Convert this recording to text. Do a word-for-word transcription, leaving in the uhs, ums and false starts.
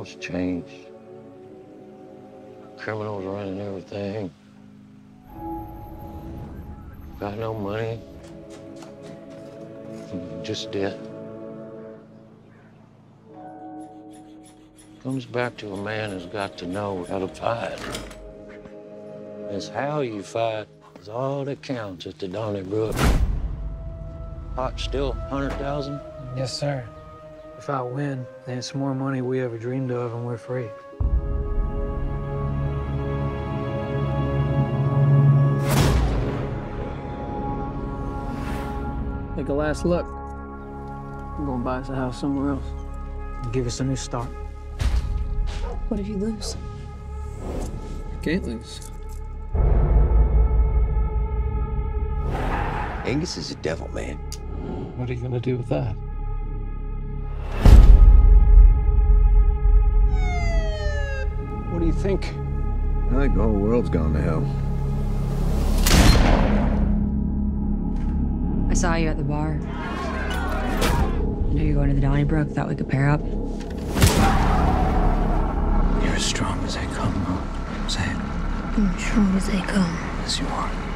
world's changed. Criminals running everything. Got no money. Just debt. Comes back to a man who's got to know how to fight. It's how you fight is all that counts at the Donnybrook. Pot still one hundred thousand? Yes, sir. If I win, then it's more money we ever dreamed of, and we're free. Take a last look. I'm gonna buy us a house somewhere else and give us a new start. What if you lose? I can't lose. Angus is a devil, man. What are you gonna do with that? What do you think? I think the whole world's gone to hell. I saw you at the bar. I know you're going to the Donnybrook. Thought we could pair up. You're as strong as they come, Mo. Say it. I'm strong as they come. Yes, you are.